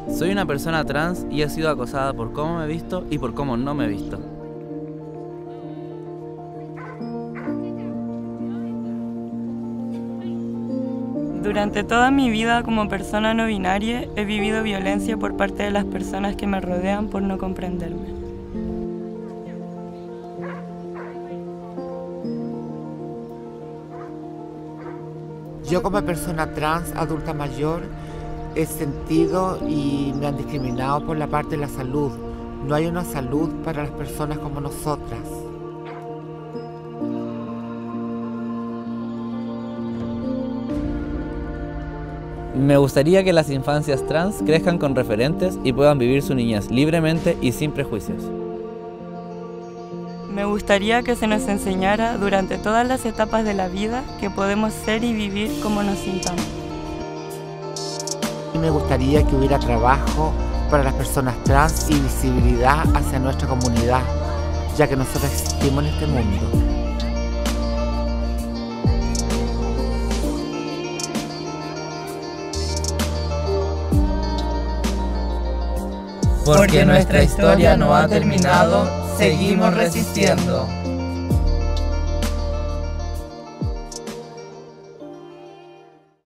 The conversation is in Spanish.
Soy una persona trans y he sido acosada por cómo me he visto y por cómo no me he visto. Durante toda mi vida como persona no binaria he vivido violencia por parte de las personas que me rodean por no comprenderme. Yo como persona trans, adulta mayor, he sentido y me han discriminado por la parte de la salud. No hay una salud para las personas como nosotras. Me gustaría que las infancias trans crezcan con referentes y puedan vivir su niñez libremente y sin prejuicios. Me gustaría que se nos enseñara durante todas las etapas de la vida que podemos ser y vivir como nos sintamos. Y me gustaría que hubiera trabajo para las personas trans y visibilidad hacia nuestra comunidad, ya que nosotros existimos en este mundo. Porque nuestra historia no ha terminado, seguimos resistiendo.